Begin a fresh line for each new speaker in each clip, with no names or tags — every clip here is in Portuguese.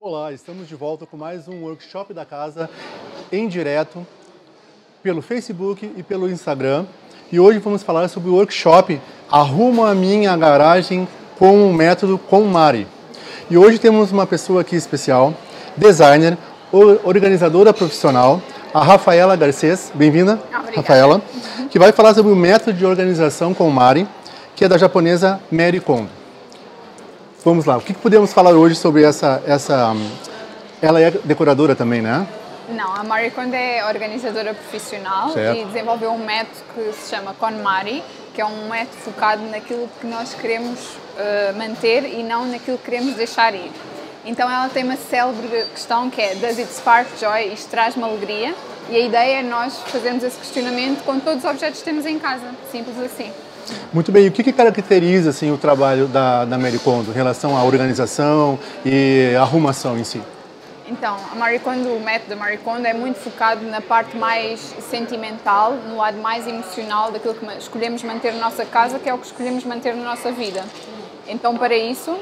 Olá, estamos de volta com mais um workshop da casa em direto pelo Facebook e pelo Instagram. E hoje vamos falar sobre o workshop Arruma a Minha Garagem com o método KonMari. E hoje temos uma pessoa aqui especial, designer, organizadora profissional, a Rafaela Garcês. Bem-vinda, Rafaela, que vai falar sobre o método de organização KonMari, que é da japonesa Marie Kondo. Vamos lá, o que podemos falar hoje sobre essa... Ela é decoradora também, né?
Não, a Marie Kondo é organizadora profissional. Certo. E desenvolveu um método que se chama KonMari, que é um método focado naquilo que nós queremos manter e não naquilo que queremos deixar ir. Então ela tem uma célebre questão que é Does it spark joy? Isto traz-me alegria? E a ideia é nós fazermos esse questionamento com todos os objetos que temos em casa, simples assim.
Muito bem, e o que caracteriza assim, o trabalho da Marie Kondo em relação à organização e arrumação em si?
Então, a Marie Kondo, o método da Marie Kondo é muito focado na parte mais sentimental, no lado mais emocional daquilo que escolhemos manter na nossa casa, que é o que escolhemos manter na nossa vida. Então, para isso,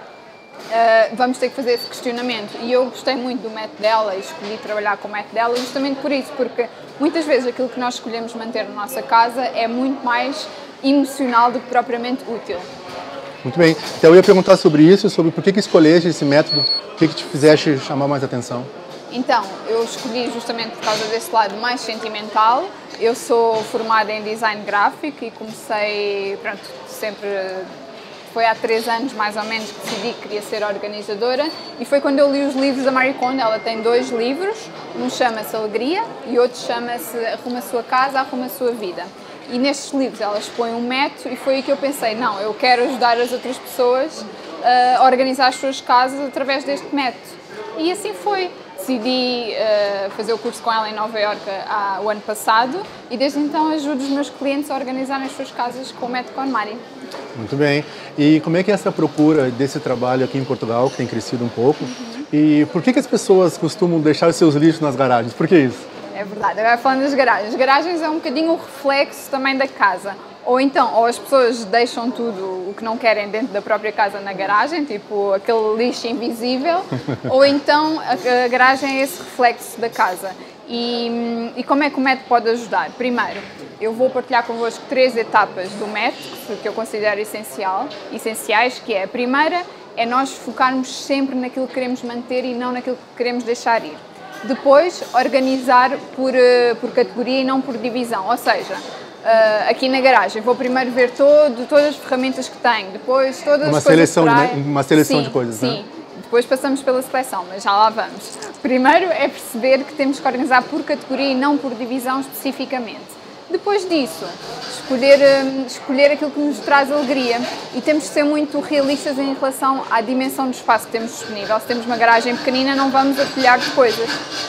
vamos ter que fazer esse questionamento. E eu gostei muito do método dela e escolhi trabalhar com o método dela justamente por isso, porque muitas vezes aquilo que nós escolhemos manter na nossa casa é muito mais emocional do que propriamente útil.
Muito bem. Então eu ia perguntar sobre isso, sobre por que escolheste esse método, o que te fizeste chamar mais atenção?
Então, eu escolhi justamente por causa desse lado mais sentimental. Eu sou formada em design gráfico e comecei, pronto, sempre... Foi há 3 anos, mais ou menos, que decidi que queria ser organizadora e foi quando eu li os livros da Marie Kondo. Ela tem 2 livros, um chama-se Alegria e outro chama-se Arruma a Sua Casa, Arruma a Sua Vida. E nestes livros ela expõe um método e foi aí que eu pensei, não, eu quero ajudar as outras pessoas a organizar as suas casas através deste método. E assim foi. Decidi fazer o curso com ela em Nova Iorque o ano passado e desde então ajudo os meus clientes a organizarem as suas casas com o método KonMari.
Muito bem. E como é que é essa procura desse trabalho aqui em Portugal, que tem crescido um pouco? E por que as pessoas costumam deixar seus lixos nas garagens? Por que isso?
É verdade. Agora falando das garagens. As garagens é um bocadinho o reflexo também da casa. Ou então, ou as pessoas deixam tudo o que não querem dentro da própria casa na garagem, tipo aquele lixo invisível, ou então a garagem é esse reflexo da casa. E como é que o método pode ajudar? Primeiro, eu vou partilhar convosco 3 etapas do método que eu considero essenciais, que é a primeira é nós focarmos sempre naquilo que queremos manter e não naquilo que queremos deixar ir. Depois, organizar por categoria e não por divisão, ou seja, aqui na garagem vou primeiro ver todas as ferramentas que tenho, depois todas as coisas
uma seleção de coisas,
sim. Depois passamos pela seleção, mas já lá vamos. Primeiro é perceber que temos que organizar por categoria e não por divisão especificamente. Depois disso, escolher aquilo que nos traz alegria e temos de ser muito realistas em relação à dimensão do espaço que temos disponível. Se temos uma garagem pequenina, não vamos atulhar de coisas.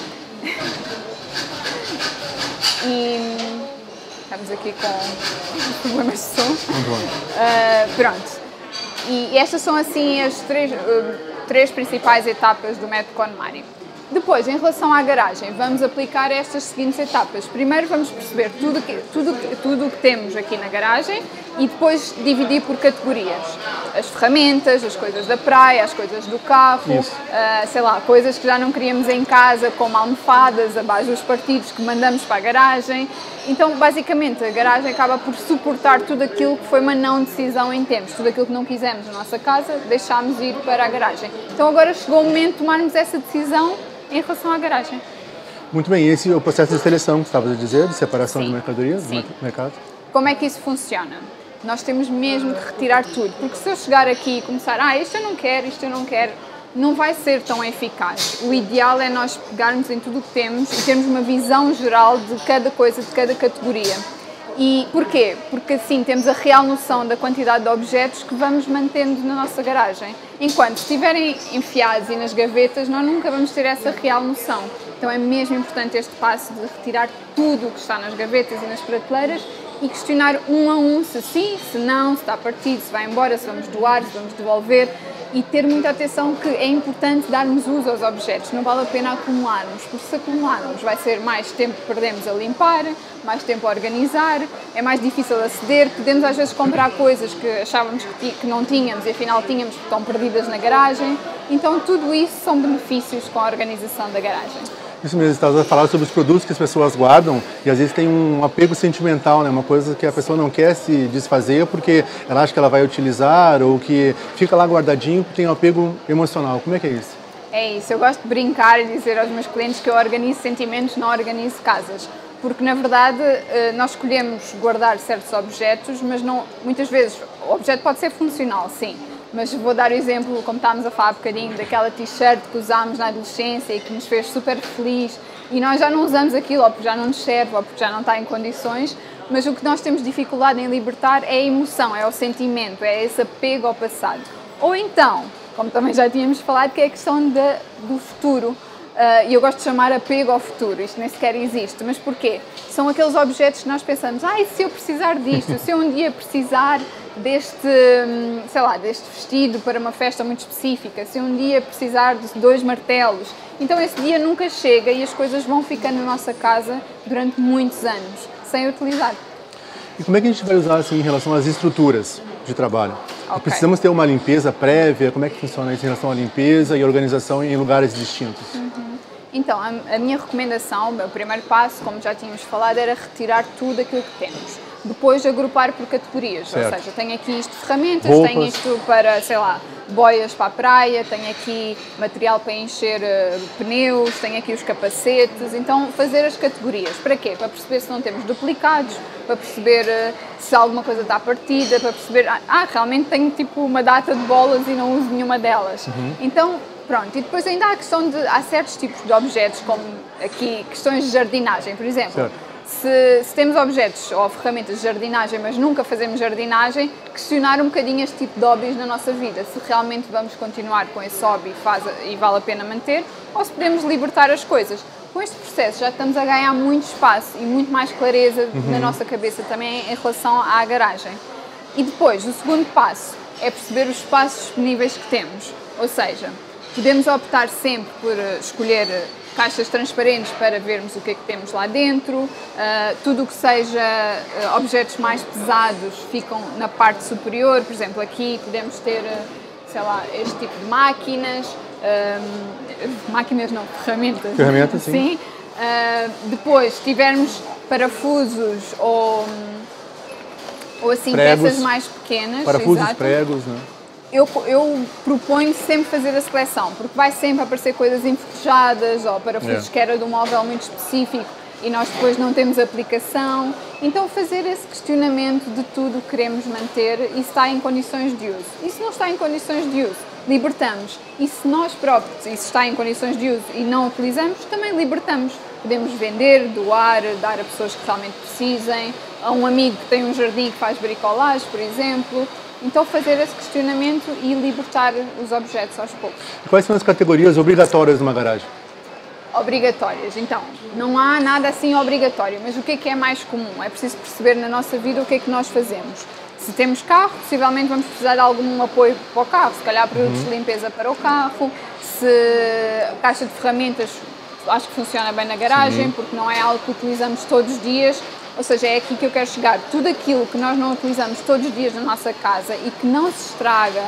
E estamos aqui com problemas de som. Pronto. E estas são assim as 3 principais etapas do método KonMari. Depois, em relação à garagem, vamos aplicar estas seguintes etapas. Primeiro vamos perceber tudo o que temos aqui na garagem e depois dividir por categorias. As ferramentas, as coisas da praia, as coisas do carro, sei lá, coisas que já não queríamos em casa, como almofadas, a base dos partidos que mandamos para a garagem. Então, basicamente, a garagem acaba por suportar tudo aquilo que foi uma não decisão em tempos. Tudo aquilo que não quisemos na nossa casa, deixámos ir para a garagem. Então agora chegou o momento de tomarmos essa decisão em relação à garagem.
Muito bem, esse é o processo de seleção que estavas a dizer, de separação de mercadorias do mercado?
Como é que isso funciona? Nós temos mesmo que retirar tudo, porque se eu chegar aqui e começar, isto eu não quero, não vai ser tão eficaz. O ideal é nós pegarmos em tudo o que temos e termos uma visão geral de cada coisa, de cada categoria. E porquê? Porque assim temos a real noção da quantidade de objetos que vamos mantendo na nossa garagem. Enquanto estiverem enfiados e nas gavetas, nós nunca vamos ter essa real noção. Então é mesmo importante este passo de retirar tudo o que está nas gavetas e nas prateleiras e questionar um a um se sim, se não, se está partido, se vai embora, se vamos doar, se vamos devolver. E ter muita atenção que é importante darmos uso aos objetos, não vale a pena acumularmos, porque se acumularmos vai ser mais tempo que perdemos a limpar, mais tempo a organizar, é mais difícil aceder, podemos às vezes comprar coisas que achávamos que não tínhamos e afinal tínhamos porque estão perdidas na garagem, Então tudo isso são benefícios com a organização da garagem.
Isso mesmo, você estava a falar sobre os produtos que as pessoas guardam e às vezes tem um apego sentimental, né? Uma coisa que a pessoa não quer se desfazer porque ela acha que ela vai utilizar ou que fica lá guardadinho porque tem um apego emocional. Como é que é isso?
É isso, eu gosto de brincar e dizer aos meus clientes que eu organizo sentimentos, não organizo casas. Porque, na verdade, nós escolhemos guardar certos objetos, mas não, muitas vezes o objeto pode ser funcional, sim. Mas vou dar o exemplo, como estávamos a falar um bocadinho, daquela t-shirt que usámos na adolescência e que nos fez super feliz e nós já não usamos aquilo, ou porque já não nos serve, ou porque já não está em condições, mas o que nós temos dificuldade em libertar é a emoção, é o sentimento, é esse apego ao passado. Ou então, como também já tínhamos falado, que é a questão do futuro. E eu gosto de chamar apego ao futuro, isto nem sequer existe, mas porquê? São aqueles objetos que nós pensamos, e se eu precisar disto, se eu um dia precisar deste, sei lá, deste vestido para uma festa muito específica, se eu um dia precisar de 2 martelos, então esse dia nunca chega e as coisas vão ficando na nossa casa durante muitos anos, sem utilizar.
E como é que a gente vai usar assim em relação às estruturas de trabalho?
Okay.
Precisamos ter uma limpeza prévia? Como é que funciona isso em relação à limpeza e organização em lugares distintos?
Então, a minha recomendação, o meu primeiro passo, como já tínhamos falado, era retirar tudo aquilo que temos. Depois agrupar por categorias,
certo.
Ou seja, tenho aqui isto de ferramentas,
roupas.
tenho isto para, sei lá, boias para a praia, tenho aqui material para encher pneus, tenho aqui os capacetes, então fazer as categorias. Para quê? Para perceber se não temos duplicados, para perceber se alguma coisa está partida, para perceber, realmente tenho tipo uma data de bolas e não uso nenhuma delas. Então, pronto, e depois ainda há certos tipos de objetos, como aqui questões de jardinagem, por exemplo.
Certo.
Se temos objetos ou ferramentas de jardinagem, mas nunca fazemos jardinagem, questionar um bocadinho este tipo de hobbies na nossa vida. Se realmente vamos continuar com esse hobby e vale a pena manter, ou se podemos libertar as coisas. Com este processo já estamos a ganhar muito espaço e muito mais clareza na nossa cabeça também em relação à garagem. E depois, o segundo passo é perceber os espaços disponíveis que temos. Ou seja, podemos optar sempre por escolher caixas transparentes para vermos o que é que temos lá dentro, tudo o que seja objetos mais pesados ficam na parte superior, por exemplo, aqui podemos ter, sei lá, este tipo de máquinas, máquinas não, ferramentas.
Ferramentas, sim.
Depois, se tivermos parafusos ou assim,
pregos,
peças mais pequenas,
parafusos,
exato.
pregos, né?
Eu proponho sempre fazer a seleção, porque vai sempre aparecer coisas enferrujadas ou parafusos que era de um móvel muito específico e nós depois não temos aplicação. Então fazer esse questionamento de tudo que queremos manter e se está em condições de uso. E se não está em condições de uso, libertamos. E se nós próprios, e se está em condições de uso e não utilizamos, também libertamos. Podemos vender, doar, dar a pessoas que realmente precisem, a um amigo que tem um jardim que faz bricolagem, por exemplo. Então fazer esse questionamento e libertar os objetos aos poucos.
E quais são as categorias obrigatórias numa garagem?
Obrigatórias. Então, não há nada assim obrigatório, mas o que é mais comum? É preciso perceber na nossa vida o que é que nós fazemos. Se temos carro, possivelmente vamos precisar de algum apoio para o carro, se calhar produtos de limpeza para o carro, se caixa de ferramentas, acho que funciona bem na garagem, porque não é algo que utilizamos todos os dias. Ou seja, é aqui que eu quero chegar. Tudo aquilo que nós não utilizamos todos os dias na nossa casa e que não se estraga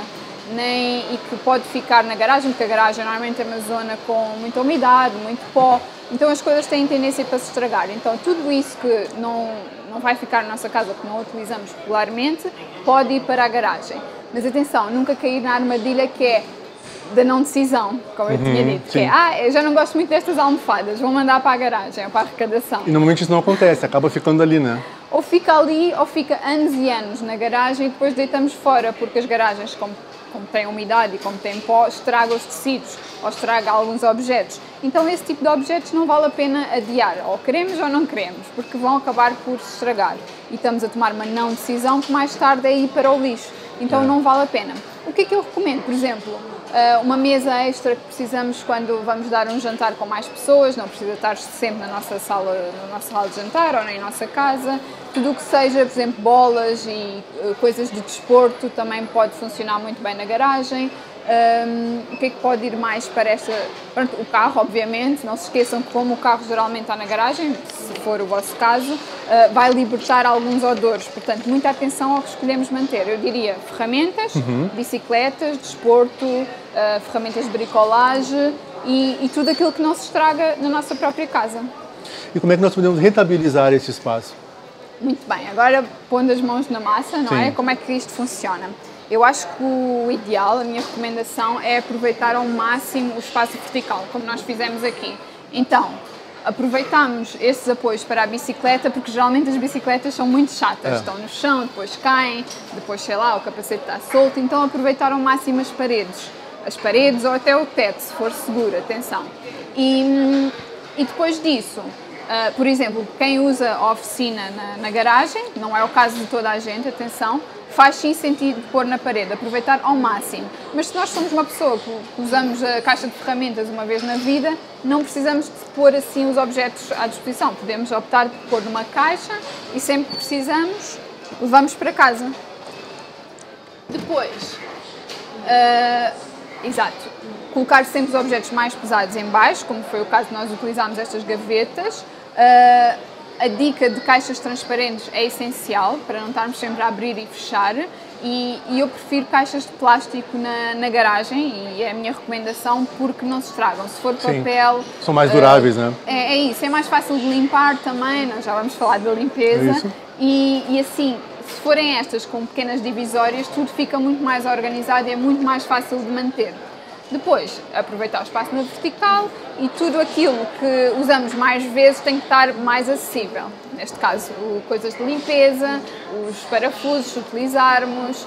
e que pode ficar na garagem, porque a garagem normalmente é uma zona com muita umidade, muito pó, então as coisas têm tendência para se estragar. Então tudo isso que não vai ficar na nossa casa, que não utilizamos regularmente, pode ir para a garagem. Mas atenção, nunca cair na armadilha que é da não decisão, como eu tinha dito, que é, eu já não gosto muito destas almofadas, vou mandar para a garagem, ou para a arrecadação.
E normalmente isso não acontece, acaba ficando ali, né?
Ou fica ali, ou fica anos e anos na garagem e depois deitamos fora, porque as garagens, como têm umidade e como têm pó, estraga os tecidos, ou estraga alguns objetos. Então esse tipo de objetos não vale a pena adiar, ou queremos ou não queremos, porque vão acabar por se estragar. E estamos a tomar uma não decisão que mais tarde é ir para o lixo, então não vale a pena. O que é que eu recomendo? Por exemplo, uma mesa extra que precisamos quando vamos dar um jantar com mais pessoas, não precisa estar sempre na nossa sala de jantar ou na nossa casa. Tudo o que seja, por exemplo, bolas e coisas de desporto também pode funcionar muito bem na garagem. O que é que pode ir mais para esta... Pronto, o carro, obviamente, não se esqueçam que como o carro geralmente está na garagem, se for o vosso caso, vai libertar alguns odores, portanto, muita atenção ao que escolhemos manter. Eu diria ferramentas, bicicletas, desporto, ferramentas de bricolagem e tudo aquilo que não se estraga na nossa própria casa.
E como é que nós podemos rentabilizar esse espaço?
Muito bem, agora pondo as mãos na massa, não é?
Sim.
Como é que isto funciona? Eu acho que o ideal, a minha recomendação é aproveitar ao máximo o espaço vertical, como nós fizemos aqui. Então, aproveitamos esses apoios para a bicicleta, porque geralmente as bicicletas são muito chatas, estão no chão, depois caem, depois, sei lá, o capacete está solto, então aproveitar ao máximo as paredes ou até o teto, se for seguro, atenção. E depois disso, por exemplo, quem usa a oficina na garagem, não é o caso de toda a gente, atenção, faz sim sentido pôr na parede, aproveitar ao máximo. Mas se nós somos uma pessoa que usamos a caixa de ferramentas uma vez na vida, não precisamos de pôr assim os objetos à disposição. Podemos optar por pôr numa caixa e sempre que precisamos, levamos para casa. Depois, exato, colocar sempre os objetos mais pesados em baixo, como foi o caso de nós utilizarmos estas gavetas. A dica de caixas transparentes é essencial para não estarmos sempre a abrir e fechar e eu prefiro caixas de plástico na garagem e é a minha recomendação porque não se estragam. Se for papel...
Sim. São mais duráveis, né?
É isso, é mais fácil de limpar também, nós já vamos falar da limpeza e assim, se forem estas com pequenas divisórias, tudo fica muito mais organizado e é muito mais fácil de manter. Depois, aproveitar o espaço na vertical e tudo aquilo que usamos mais vezes tem que estar mais acessível. Neste caso, coisas de limpeza, os parafusos, se utilizarmos.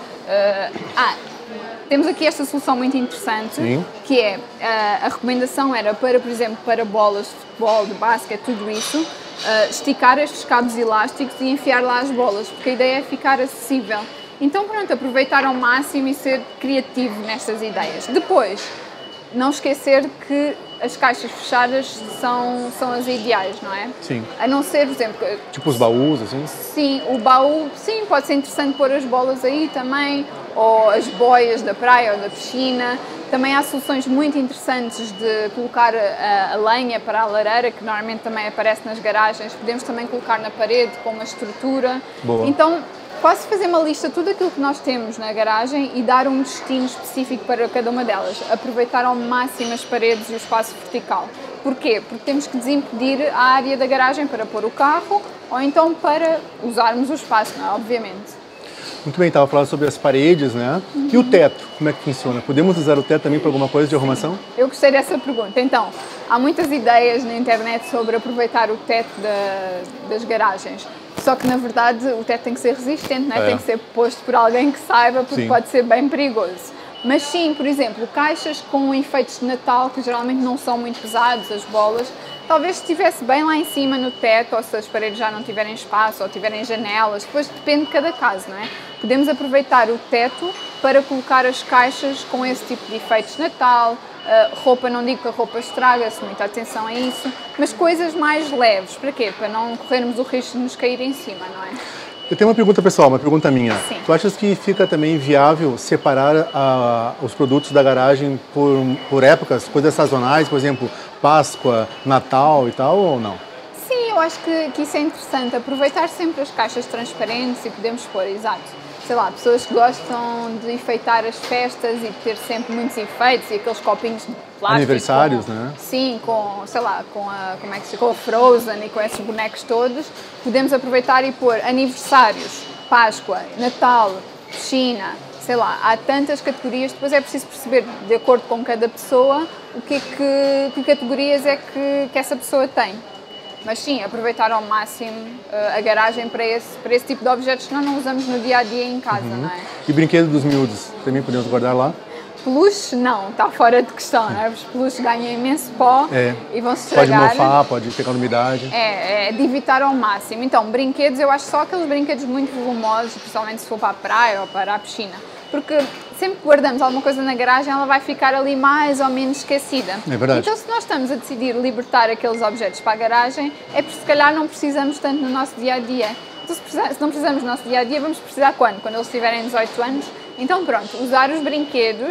Temos aqui esta solução muito interessante, que é, a recomendação era para, por exemplo, para bolas de futebol, de basquete, tudo isso, esticar estes cabos elásticos e enfiar lá as bolas, porque a ideia é ficar acessível. Então, pronto, aproveitar ao máximo e ser criativo nestas ideias. Depois, não esquecer que as caixas fechadas são as ideais, não é?
Sim.
A não ser, por exemplo...
Tipo os baús, assim?
Sim, o baú, sim, pode ser interessante pôr as bolas aí também, ou as boias da praia ou da piscina. Também há soluções muito interessantes de colocar a lenha para a lareira, que normalmente também aparece nas garagens. Podemos também colocar na parede com uma estrutura.
Boa.
Então, posso fazer uma lista de tudo aquilo que nós temos na garagem e dar um destino específico para cada uma delas. Aproveitar ao máximo as paredes e o espaço vertical. Porquê? Porque temos que desimpedir a área da garagem para pôr o carro ou então para usarmos o espaço, não é? Obviamente.
Muito bem, estava falando sobre as paredes, né? E o teto, como é que funciona? Podemos usar o teto também para alguma coisa de arrumação?
Eu gostei dessa pergunta. Então, há muitas ideias na internet sobre aproveitar o teto das garagens. Só que, na verdade, o teto tem que ser resistente, não é? Tem que ser posto por alguém que saiba, porque pode ser bem perigoso. Mas sim, por exemplo, caixas com enfeites de Natal, que geralmente não são muito pesados, as bolas, talvez estivesse bem lá em cima no teto, ou se as paredes já não tiverem espaço, ou tiverem janelas, depois depende de cada caso, não é? Podemos aproveitar o teto para colocar as caixas com esse tipo de efeitos de Natal, roupa, não digo que a roupa estraga-se, muita atenção a isso, mas coisas mais leves, para quê? Para não corrermos o risco de nos cair em cima, não é?
Eu tenho uma pergunta pessoal, uma pergunta minha.
Sim.
Tu achas que fica também viável separar os produtos da garagem por épocas, coisas sazonais, por exemplo, Páscoa, Natal e tal, ou não?
Sim, eu acho que isso é interessante, aproveitar sempre as caixas transparentes e podemos pôr, exato. Sei lá, pessoas que gostam de enfeitar as festas e de ter sempre muitos efeitos e aqueles copinhos de plástico.
Aniversários, né?
Sim, sei lá, com a Frozen e com esses bonecos todos. Podemos aproveitar e pôr aniversários, Páscoa, Natal, piscina, sei lá, há tantas categorias, depois é preciso perceber, de acordo com cada pessoa, que categorias é que essa pessoa tem. Mas sim, aproveitar ao máximo a garagem para esse tipo de objetos que nós não usamos no dia-a-dia em casa, não é?
E brinquedos dos miúdos, também podemos guardar lá?
Peluche, não, está fora de questão, não é? Os peluches ganham imenso pó e vão se estragar.
Pode mofar, pode pegar umidade.
É de evitar ao máximo. Então, brinquedos, eu acho só aqueles brinquedos muito volumosos, principalmente se for para a praia ou para a piscina. Porque sempre que guardamos alguma coisa na garagem, ela vai ficar ali mais ou menos esquecida.
É verdade.
Então, se nós estamos a decidir libertar aqueles objetos para a garagem, é porque se calhar não precisamos tanto no nosso dia-a-dia. Então, se não precisamos no nosso dia-a-dia, vamos precisar quando? Quando eles tiverem 18 anos? Então, pronto, usar os brinquedos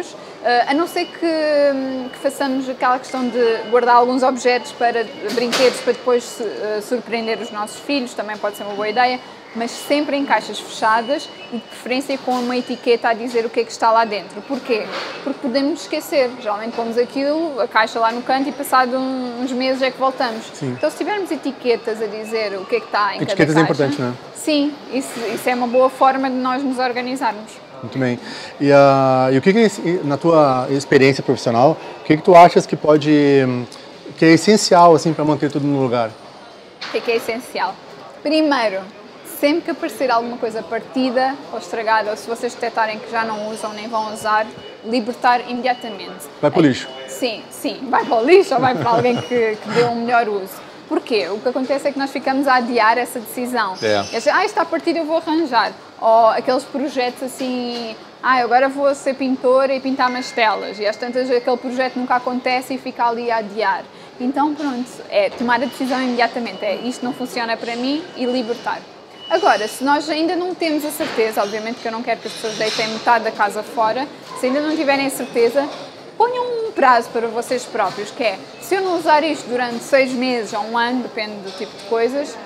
A não ser que façamos aquela questão de guardar alguns objetos para brinquedos para depois surpreender os nossos filhos, também pode ser uma boa ideia, mas sempre em caixas fechadas e de preferência com uma etiqueta a dizer o que é que está lá dentro. Porquê? Porque podemos esquecer. Geralmente pomos aquilo, a caixa lá no canto e passado uns meses é que voltamos.
Sim.
Então se tivermos etiquetas a dizer o que é que está em cada caixa...
Etiquetas é importante, não é?
Sim, isso é uma boa forma de nós nos organizarmos.
Muito bem. E o que na tua experiência profissional, o que tu achas que que é essencial assim para manter tudo no lugar?
O que é essencial? Primeiro, sempre que aparecer alguma coisa partida ou estragada, ou se vocês detectarem que já não usam nem vão usar, libertar imediatamente.
Vai para o lixo?
Sim, vai para o lixo ou vai para alguém que dê um melhor uso. Porquê? O que acontece é que nós ficamos a adiar essa decisão. Está partido, eu vou arranjar. Ou aqueles projetos assim, agora vou ser pintora e pintar umas telas. E às tantas aquele projeto nunca acontece e fica ali a adiar. Então pronto, é tomar a decisão imediatamente. Isto não funciona para mim e libertar. Agora, se nós ainda não temos a certeza, obviamente que eu não quero que as pessoas deitem metade da casa fora, se ainda não tiverem a certeza, ponham um prazo para vocês próprios, que é, se eu não usar isto durante 6 meses ou 1 ano, depende do tipo de coisas,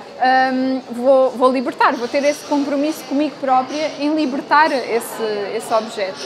vou libertar, vou ter esse compromisso comigo própria em libertar esse objeto.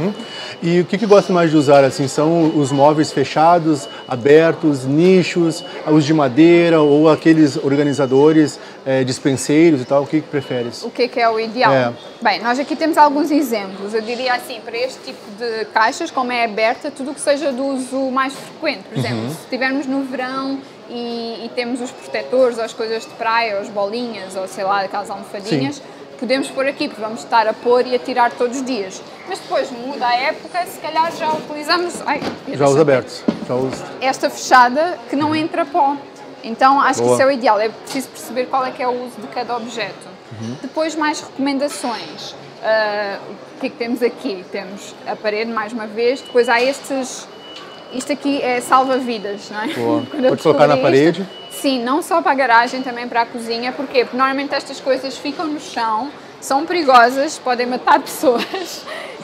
E o que gosta mais de usar, assim, são os móveis fechados, abertos, nichos, os de madeira ou aqueles organizadores, dispenseiros e tal, o que preferes?
O que é o ideal? Bem, nós aqui temos alguns exemplos, eu diria assim, para este tipo de caixas, como é aberta, tudo o que seja do uso mais frequente, por exemplo, se estivermos no verão e temos os protetores, ou as coisas de praia, ou as bolinhas, ou sei lá, aquelas almofadinhas, podemos pôr aqui, porque vamos estar a pôr e a tirar todos os dias. Mas depois muda a época, se calhar já utilizamos...
Já os abertos.
Esta fechada que não entra pó. Então acho que isso é o ideal, é preciso perceber qual é que é o uso de cada objeto. Depois mais recomendações. O que é que temos aqui? Temos a parede, mais uma vez, depois há estes... Isto aqui é salva-vidas, não é?
Pode colocar na parede?
Sim, não só para a garagem, também para a cozinha. Porquê? Porque normalmente estas coisas ficam no chão, são perigosas, podem matar pessoas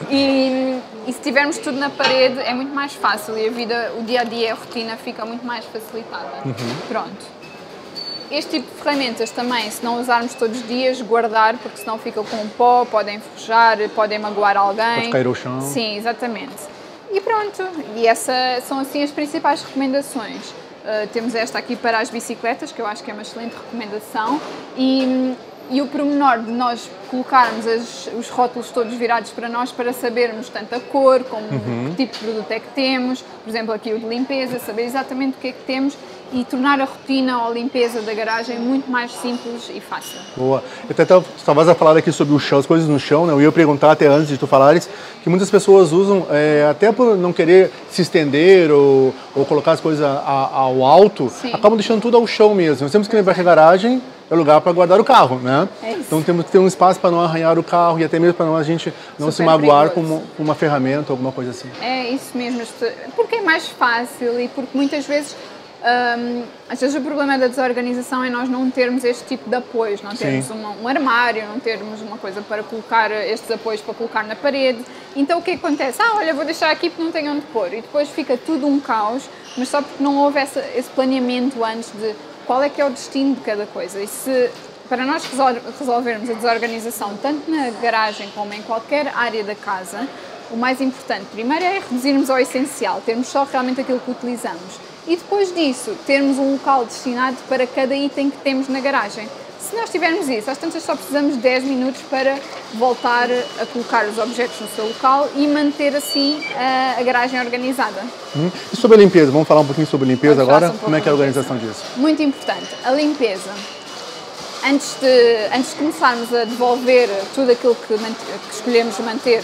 e se tivermos tudo na parede é muito mais fácil e o dia-a-dia, a rotina fica muito mais facilitada. Pronto. Este tipo de ferramentas também, se não usarmos todos os dias, guardar, porque senão fica com pó, podem enferrujar, podem magoar alguém.
Pode cair ao chão.
Sim, exatamente. E pronto, e essas são assim as principais recomendações. Temos esta aqui para as bicicletas, que eu acho que é uma excelente recomendação, e o pormenor de nós colocarmos os rótulos todos virados para nós para sabermos tanto a cor como que tipo de produto é que temos, por exemplo aqui o de limpeza, saber exatamente o que é que temos e tornar a rotina ou a limpeza da garagem muito mais simples e fácil.
Boa. Eu até estavas a falar aqui sobre o chão, as coisas no chão, né? Eu ia perguntar até antes de tu falares que muitas pessoas usam, até por não querer se estender ou colocar as coisas ao alto, acabam deixando tudo ao chão mesmo. Nós temos que lembrar que a garagem é lugar para guardar o carro, né? Então temos que ter um espaço para não arranhar o carro e até mesmo para a gente não se magoar com uma ferramenta ou alguma coisa assim. É
isso mesmo, porque é mais fácil e porque muitas vezes às vezes o problema da desorganização é nós não termos este tipo de apoios, não termos um armário, não termos uma coisa para colocar estes apoios para colocar na parede. Então o que acontece? Olha, vou deixar aqui porque não tenho onde pôr. E depois fica tudo um caos, mas só porque não houve esse planeamento antes de qual é que é o destino de cada coisa. E se para nós resolvermos a desorganização tanto na garagem como em qualquer área da casa, o mais importante primeiro é reduzirmos ao essencial, termos só realmente aquilo que utilizamos. E depois disso, termos um local destinado para cada item que temos na garagem. Se nós tivermos isso, às tantas só precisamos de 10 minutos para voltar a colocar os objetos no seu local e manter assim a garagem organizada.
E sobre a limpeza? Vamos falar um pouquinho sobre a limpeza agora? Como é que é a organização disso?
Muito importante. A limpeza. Antes de começarmos a devolver tudo aquilo que escolhemos manter,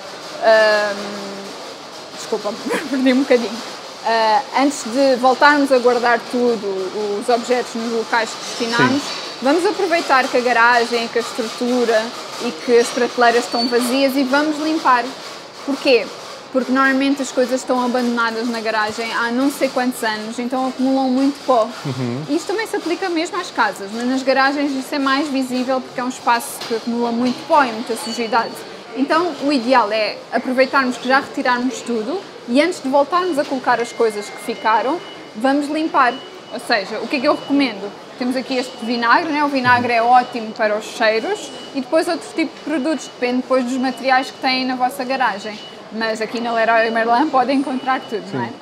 desculpa, perdi um bocadinho. Antes de voltarmos a guardar tudo, os objetos nos locais que destinamos, vamos aproveitar que a garagem, que a estrutura e que as prateleiras estão vazias e vamos limpar. Porquê? Porque normalmente as coisas estão abandonadas na garagem há não sei quantos anos, então acumulam muito pó. Isto também se aplica mesmo às casas, mas nas garagens isso é mais visível porque é um espaço que acumula muito pó e muita sujidade. Então, o ideal é aproveitarmos que já retirarmos tudo e antes de voltarmos a colocar as coisas que ficaram, vamos limpar. Ou seja, o que é que eu recomendo? Temos aqui este vinagre, né? O vinagre é ótimo para os cheiros e depois outro tipo de produtos, depende depois dos materiais que têm na vossa garagem. Mas aqui na Leroy Merlin podem encontrar tudo, não é?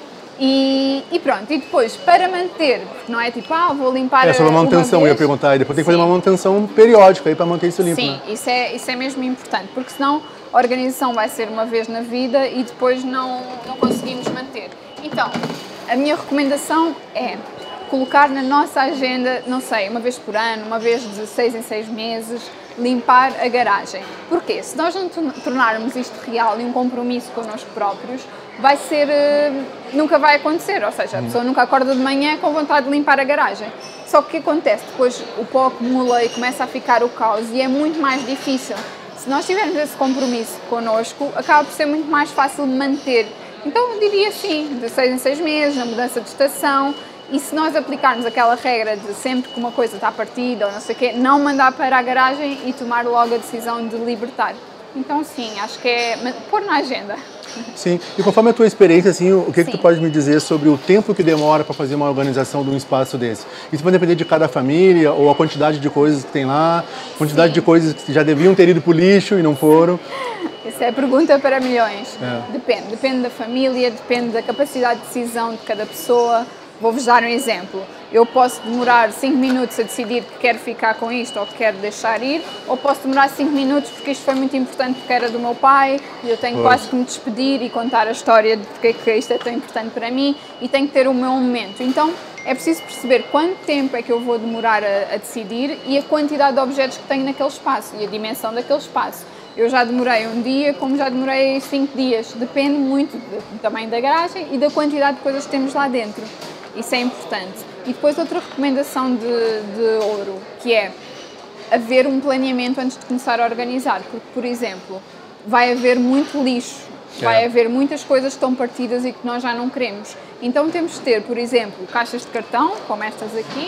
E pronto, e depois para manter, porque não é tipo, vou limpar
sobre a manutenção, eu ia perguntar, e depois tem que fazer uma manutenção periódica aí para manter isso limpo.
Sim,
né?
isso é mesmo importante, porque senão a organização vai ser uma vez na vida e depois não conseguimos manter. Então, a minha recomendação é colocar na nossa agenda, não sei, uma vez por ano, uma vez de 6 em 6 meses, limpar a garagem. Porquê? Se nós não tornarmos isto real e um compromisso connosco próprios, vai ser, nunca vai acontecer, ou seja, a pessoa nunca acorda de manhã com vontade de limpar a garagem. Só que o que acontece? Depois o pó acumula e começa a ficar o caos e é muito mais difícil. Se nós tivermos esse compromisso connosco, acaba por ser muito mais fácil manter. Então eu diria sim, de 6 em 6 meses, na mudança de estação. E se nós aplicarmos aquela regra de sempre que uma coisa está partida ou não sei o quê, não mandar para a garagem e tomar logo a decisão de libertar. Então sim, acho que é pôr na agenda.
Sim, e conforme a tua experiência, assim, o que tu pode me dizer sobre o tempo que demora para fazer uma organização de um espaço desse? Isso vai depender de cada família, ou a quantidade de coisas que tem lá, a quantidade de coisas que já deviam ter ido para o lixo e não foram?
Essa é a pergunta para milhões. Depende da família, depende da capacidade de decisão de cada pessoa. Vou-vos dar um exemplo. Eu posso demorar 5 minutos a decidir que quero ficar com isto ou que quero deixar ir, ou posso demorar 5 minutos porque isto foi muito importante porque era do meu pai e eu tenho quase que me despedir e contar a história de porque é que isto é tão importante para mim e tenho que ter o meu momento. Então é preciso perceber quanto tempo é que eu vou demorar a decidir e a quantidade de objetos que tenho naquele espaço e a dimensão daquele espaço. Eu já demorei um dia, como já demorei 5 dias. Depende muito do tamanho da garagem e da quantidade de coisas que temos lá dentro. Isso é importante. E depois outra recomendação de ouro, que é haver um planeamento antes de começar a organizar. Porque, por exemplo, vai haver muito lixo, vai haver muitas coisas que estão partidas e que nós já não queremos. Então temos de ter, por exemplo, caixas de cartão, como estas aqui,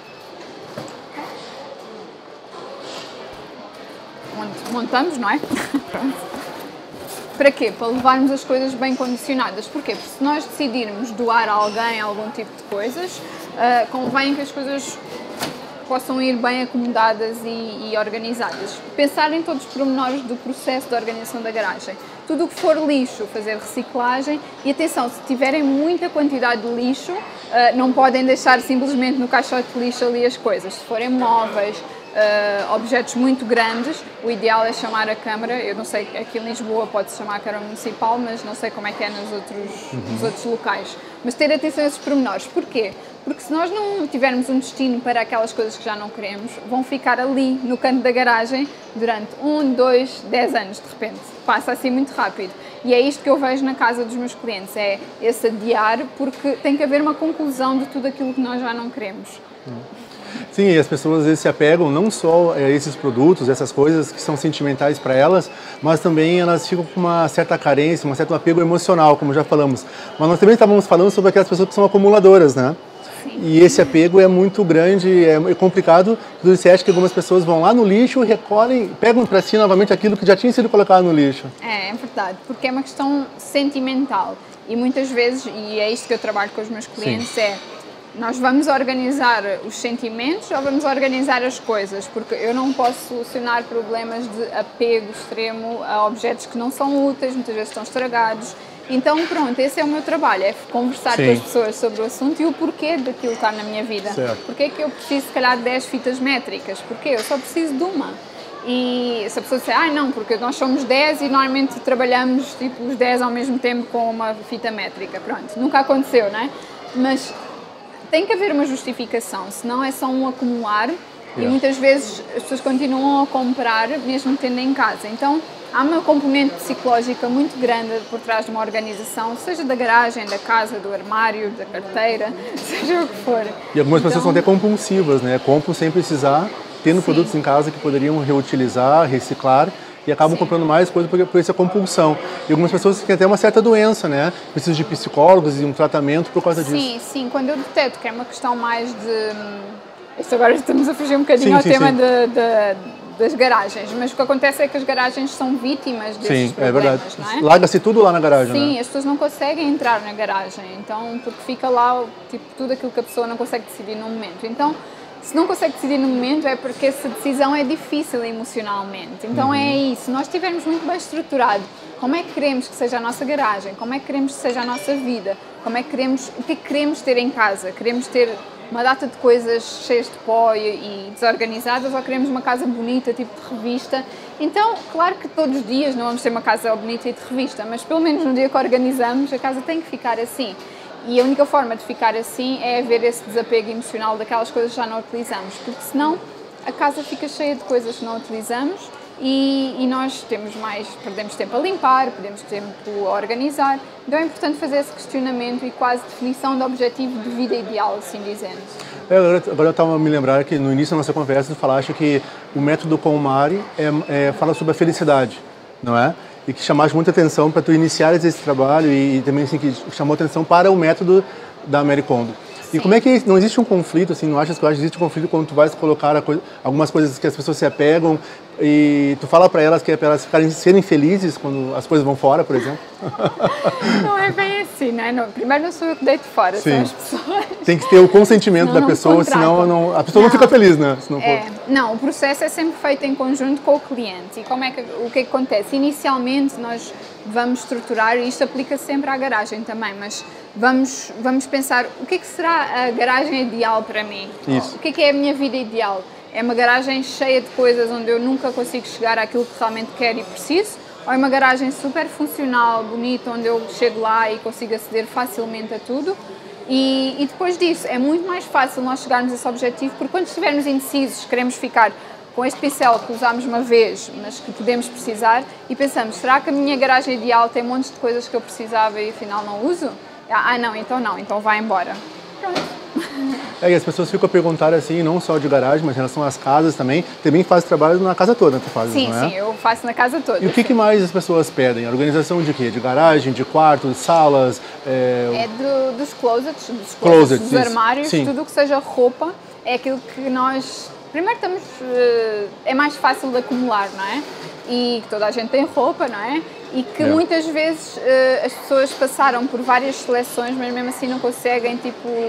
onde montamos, não é? Pronto. Para quê? Para levarmos as coisas bem condicionadas. Porquê? Porque se nós decidirmos doar a alguém algum tipo de coisas, convém que as coisas possam ir bem acomodadas e organizadas. Pensar em todos os pormenores do processo de organização da garagem. Tudo o que for lixo, fazer reciclagem e atenção, se tiverem muita quantidade de lixo, não podem deixar simplesmente no caixote de lixo ali as coisas. Se forem móveis, objetos muito grandes, o ideal é chamar a Câmara. Eu não sei, aqui em Lisboa pode-se chamar a Câmara Municipal, mas não sei como é que é nos outros locais. Mas ter atenção a esses pormenores. Porquê? Porque se nós não tivermos um destino para aquelas coisas que já não queremos, vão ficar ali no canto da garagem durante 1, 2, 10 anos de repente. Passa assim muito rápido. E é isto que eu vejo na casa dos meus clientes, é esse adiar, porque tem que haver uma conclusão de tudo aquilo que nós já não queremos.
Sim, e as pessoas às vezes se apegam não só a esses produtos, essas coisas que são sentimentais para elas, mas também elas ficam com uma certa carência, um certo apego emocional, como já falamos. Mas nós também estávamos falando sobre aquelas pessoas que são acumuladoras, né? Sim. E esse apego é muito grande, é complicado. Você acha que algumas pessoas vão lá no lixo, recolhem, pegam para si novamente aquilo que já tinha sido colocado no lixo? É
verdade, porque é uma questão sentimental. E muitas vezes, e é isto que eu trabalho com os meus clientes, Sim. Nós vamos organizar os sentimentos ou vamos organizar as coisas? Porque eu não posso solucionar problemas de apego extremo a objetos que não são úteis, muitas vezes estão estragados. Então, pronto, esse é o meu trabalho, é conversar com as pessoas sobre o assunto e o porquê daquilo estar na minha vida.
Certo.
Porquê é que eu preciso, se calhar, de 10 fitas métricas? Porque eu só preciso de uma. E se a pessoa disser, não, porque nós somos 10 e normalmente trabalhamos tipo os 10 ao mesmo tempo com uma fita métrica. Pronto, nunca aconteceu, não é? Mas tem que haver uma justificação, senão é só um acumular e muitas vezes as pessoas continuam a comprar mesmo tendo em casa. Então há uma componente psicológica muito grande por trás de uma organização, seja da garagem, da casa, do armário, da carteira, seja o que for.
E algumas pessoas são até compulsivas, né? Compram sem precisar, tendo produtos em casa que poderiam reutilizar, reciclar, e acabam comprando mais coisas por essa compulsão. E algumas pessoas têm até uma certa doença, né? Precisam de psicólogos e um tratamento por causa disso.
Sim, quando eu deteto que é uma questão mais de... Isto agora estamos a fugir um bocadinho ao tema das garagens, mas o que acontece é que as garagens são vítimas desses problemas, não é?
Larga-se tudo lá na garagem,
Sim,
né?
as pessoas não conseguem entrar na garagem, então, porque fica lá, tipo, tudo aquilo que a pessoa não consegue decidir no momento. Então, se não consegue decidir no momento é porque essa decisão é difícil emocionalmente. Então é isso, se nós estivermos muito bem estruturado, como é que queremos que seja a nossa garagem, como é que queremos que seja a nossa vida, como é que queremos, o que é que queremos ter em casa? Queremos ter uma data de coisas cheias de pó e desorganizadas, ou queremos uma casa bonita, tipo de revista? Então, claro que todos os dias não vamos ter uma casa bonita e de revista, mas pelo menos no dia que organizamos, a casa tem que ficar assim. E a única forma de ficar assim é haver esse desapego emocional daquelas coisas que já não utilizamos, porque senão a casa fica cheia de coisas que não utilizamos e nós perdemos tempo a limpar, perdemos tempo a organizar. Então é importante fazer esse questionamento e quase definição de objetivo de vida ideal, assim dizendo.
Agora eu estava a me lembrar que no início da nossa conversa tu falaste que o método KonMari fala sobre a felicidade, não é? E que chamaste muita atenção para tu iniciares esse trabalho e também assim, que chamou atenção para o método da Marie Kondo. Sim. E como é que não existe um conflito, assim, não achas que existe um conflito quando tu vais colocar algumas coisas que as pessoas se apegam e tu fala para elas que é para elas serem felizes quando as coisas vão fora, por exemplo?
Não é bem assim, né? Não, primeiro não sou eu que deito fora,
Sim.
são as pessoas.
Tem que ter o consentimento da pessoa, senão a pessoa não fica feliz, né?
Não, o processo é sempre feito em conjunto com o cliente. E o que acontece? Inicialmente nós vamos estruturar, e isto aplica sempre à garagem também, mas vamos pensar o que é que será a garagem ideal para mim?
Isso.
O que é a minha vida ideal? É uma garagem cheia de coisas onde eu nunca consigo chegar àquilo que realmente quero e preciso? Ou é uma garagem super funcional, bonita, onde eu chego lá e consigo aceder facilmente a tudo? E depois disso, é muito mais fácil nós chegarmos a esse objetivo, porque quando estivermos indecisos, queremos ficar com este pincel que usámos uma vez, mas que podemos precisar, e pensamos, será que a minha garagem ideal tem montes de coisas que eu precisava e afinal não uso? Não, então vai embora. Pronto.
E as pessoas ficam a perguntar assim, não só de garagem, mas em relação às casas também faz trabalho na casa toda, tu fazes,
sim,
não é?
Sim, eu faço na casa toda.
E o que mais as pessoas pedem? A organização de quê? De garagem, de quarto, de salas?
Dos closets, dos armários,
sim.
Tudo o que seja roupa, é aquilo que nós... Primeiro é mais fácil de acumular, não é? E que toda a gente tem roupa, não é? E que muitas vezes as pessoas passaram por várias seleções, mas mesmo assim não conseguem,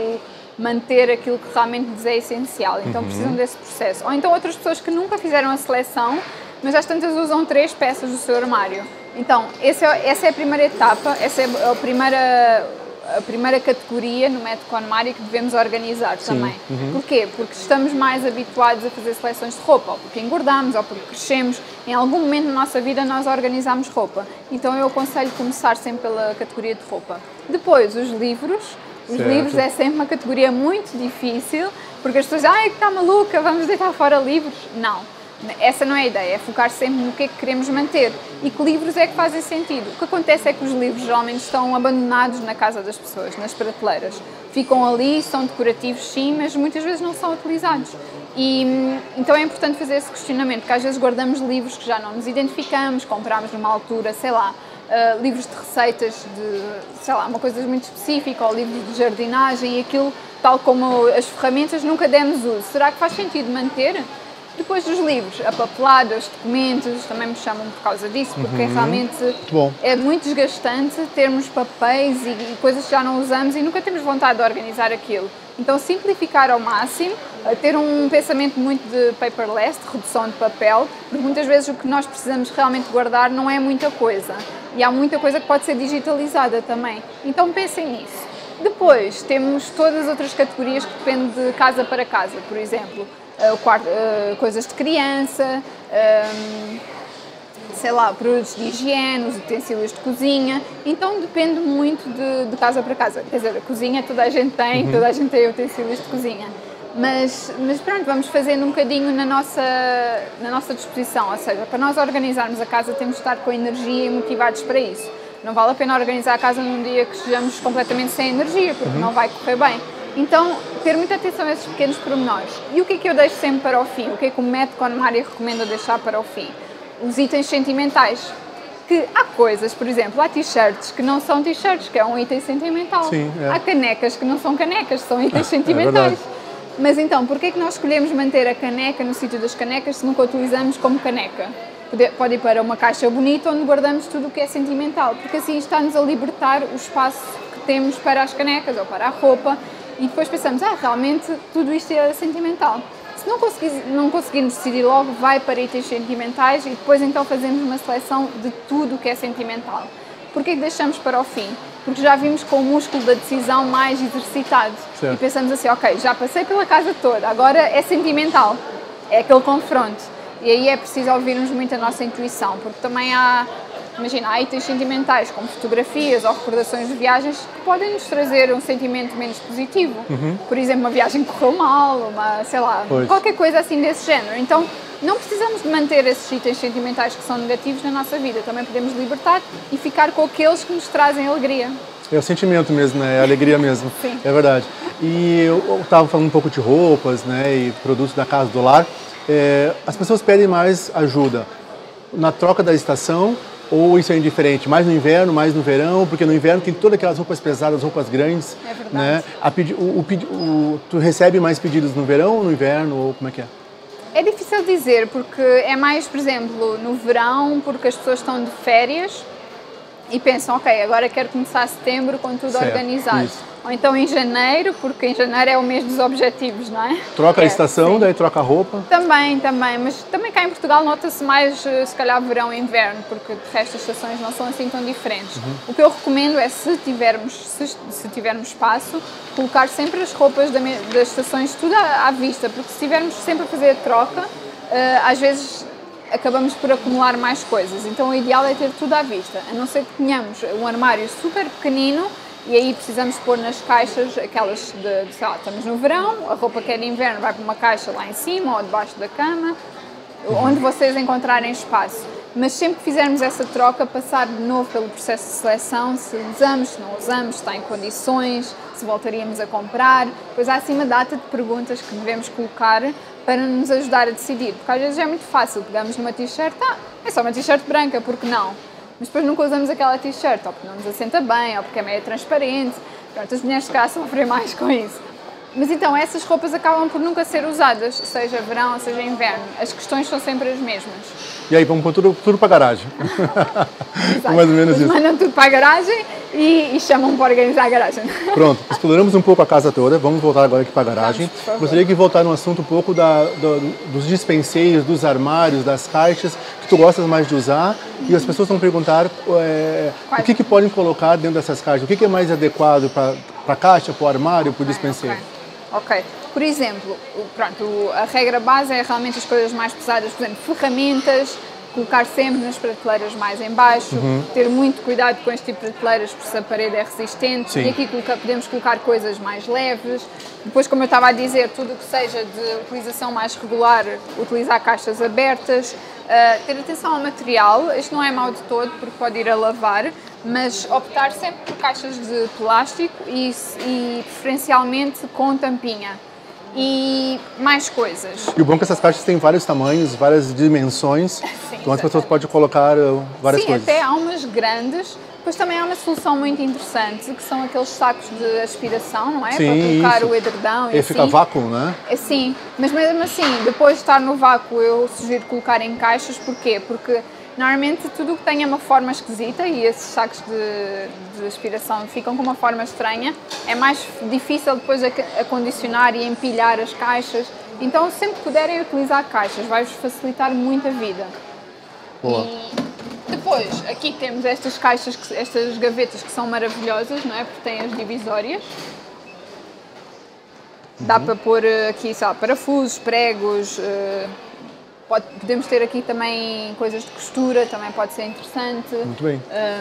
manter aquilo que realmente lhes é essencial. Então precisam desse processo. Ou então outras pessoas que nunca fizeram a seleção, mas às tantas usam 3 peças do seu armário. Então, essa é a primeira etapa, essa é a primeira categoria no método KonMari que devemos organizar também. Porquê? Porque estamos mais habituados a fazer seleções de roupa, ou porque engordamos, ou porque crescemos. Em algum momento na nossa vida nós organizamos roupa. Então eu aconselho começar sempre pela categoria de roupa. Depois, os livros. Os livros é sempre uma categoria muito difícil, porque as pessoas dizem, que está maluca, vamos deitar fora livros. Não, essa não é a ideia, é focar sempre no que é que queremos manter e que livros é que fazem sentido. O que acontece é que os livros geralmente estão abandonados na casa das pessoas, nas prateleiras. Ficam ali, são decorativos sim, mas muitas vezes não são utilizados. E então é importante fazer esse questionamento, porque às vezes guardamos livros que já não nos identificamos, compramos numa altura, sei lá, livros de receitas de, sei lá, uma coisa muito específica, ou livros de jardinagem, e aquilo, tal como as ferramentas, nunca demos uso. Será que faz sentido manter? Depois dos livros, a papelada, os documentos, também me chamam por causa disso, porque realmente é muito desgastante termos papéis e coisas que já não usamos e nunca temos vontade de organizar aquilo. Então, simplificar ao máximo, ter um pensamento muito de paperless, de redução de papel, porque muitas vezes o que nós precisamos realmente guardar não é muita coisa. E há muita coisa que pode ser digitalizada também. Então, pensem nisso. Depois, temos todas as outras categorias que dependem de casa para casa, por exemplo, coisas de criança, sei lá, produtos de higiene, os utensílios de cozinha. Então depende muito de casa para casa. Quer dizer, a cozinha toda a gente tem, toda a gente tem utensílios de cozinha. Mas pronto, vamos fazendo um bocadinho na nossa disposição, ou seja, para nós organizarmos a casa temos de estar com energia e motivados para isso. Não vale a pena organizar a casa num dia que estejamos completamente sem energia, porque não vai correr bem. Então, ter muita atenção a esses pequenos pormenores. E o que é que eu deixo sempre para o fim? O que é que o método KonMari recomenda deixar para o fim? Os itens sentimentais. Que há coisas, por exemplo, há t-shirts que não são t-shirts, que é um item sentimental.
Sim,
Há canecas que não são canecas, são itens sentimentais. Mas então, porquê é que nós escolhemos manter a caneca no sítio das canecas se nunca a utilizamos como caneca? Pode ir para uma caixa bonita onde guardamos tudo o que é sentimental, porque assim está-nos a libertar o espaço que temos para as canecas ou para a roupa e depois pensamos, realmente tudo isto é sentimental. Se não conseguirmos decidir logo, vai para itens sentimentais e depois então fazemos uma seleção de tudo o que é sentimental. Porquê que deixamos para o fim? Porque já vimos com o músculo da decisão mais exercitado. Certo. E pensamos assim, ok, já passei pela casa toda, agora é sentimental, é aquele confronto. E aí é preciso ouvirmos muito a nossa intuição, porque também há itens sentimentais como fotografias ou recordações de viagens que podem nos trazer um sentimento menos positivo. Por exemplo, uma viagem que correu mal, qualquer coisa assim desse género. Então, não precisamos de manter esses itens sentimentais que são negativos na nossa vida. Também podemos libertar e ficar com aqueles que nos trazem alegria.
É o sentimento mesmo, né? É a alegria mesmo.
Sim.
É verdade. E eu estava falando um pouco de roupas, né? E produtos da casa, do lar. As pessoas pedem mais ajuda na troca da estação ou isso é indiferente? Mais no inverno, mais no verão? Porque no inverno tem todas aquelas roupas pesadas, roupas grandes.
É verdade.
Né? Tu recebe mais pedidos no verão ou no inverno? Ou como é que é?
É difícil dizer, porque é mais, por exemplo, no verão, porque as pessoas estão de férias e pensam, ok, agora quero começar setembro com tudo organizado. Isso. Ou então em janeiro, porque em janeiro é o mês dos objetivos, não é?
Troca a estação, sim. Daí troca a roupa?
Também, mas também cá em Portugal nota-se mais, se calhar, verão e inverno, porque de resto as estações não são assim tão diferentes. O que eu recomendo é, se tivermos espaço, colocar sempre as roupas das estações tudo à vista, porque se estivermos sempre a fazer a troca, às vezes acabamos por acumular mais coisas. Então o ideal é ter tudo à vista, a não ser que tenhamos um armário super pequenino. E aí precisamos pôr nas caixas aquelas estamos no verão, a roupa que é de inverno vai para uma caixa lá em cima ou debaixo da cama, onde vocês encontrarem espaço. Mas sempre que fizermos essa troca, passar de novo pelo processo de seleção, se usamos, se não usamos, se está em condições, se voltaríamos a comprar. Depois há assim uma data de perguntas que devemos colocar para nos ajudar a decidir. Porque às vezes é muito fácil, pegamos numa t-shirt, é só uma t-shirt branca, por que não? Mas depois nunca usamos aquela t-shirt, ou porque não nos assenta bem, ou porque é meio transparente. Pronto, as mulheres de cá sofrem mais com isso. Mas então, essas roupas acabam por nunca ser usadas, seja verão, seja inverno. As questões são sempre as mesmas.
E aí, vamos pôr tudo para a garagem.
Exato.
Mais ou menos isso.
Mandam tudo para a garagem e chamam para organizar a garagem.
Pronto, exploramos um pouco a casa toda, vamos voltar agora aqui para a garagem. Gostaria de voltar no assunto um pouco dos dispenseiros, dos armários, das caixas, que tu gostas mais de usar. E as pessoas vão perguntar o que podem colocar dentro dessas caixas, o que é mais adequado para a caixa, para o armário, para o dispenseiro.
Ok. Por exemplo, a regra base é realmente as coisas mais pesadas, por exemplo, ferramentas, colocar sempre nas prateleiras mais em baixo, ter muito cuidado com este tipo de prateleiras, porque se a parede é resistente. Sim. E aqui podemos colocar coisas mais leves. Depois, como eu estava a dizer, tudo o que seja de utilização mais regular, utilizar caixas abertas, ter atenção ao material. Isto não é mau de todo, porque pode ir a lavar, mas optar sempre por caixas de plástico e preferencialmente com tampinha. E mais coisas.
E o bom é que essas caixas têm vários tamanhos, várias dimensões, sim, então as pessoas podem colocar várias coisas.
Sim, até há umas grandes. Depois também há uma solução muito interessante, que são aqueles sacos de aspiração, não é?
Sim,
para colocar
isso.
O edredão e assim.
Fica vácuo, não é?
Sim, mas mesmo assim, depois de estar no vácuo, eu sugiro colocar em caixas. Porquê? Porque normalmente tudo o que tenha uma forma esquisita, e esses sacos de aspiração ficam com uma forma estranha, é mais difícil depois acondicionar e empilhar as caixas. Então, sempre que puderem utilizar caixas, vai-vos facilitar muito a vida.
Boa.
E depois, aqui temos estas caixas, estas gavetas que são maravilhosas, não é? Porque têm as divisórias. Dá para pôr aqui, parafusos, pregos. Podemos ter aqui também coisas de costura, também pode ser interessante.
Muito bem.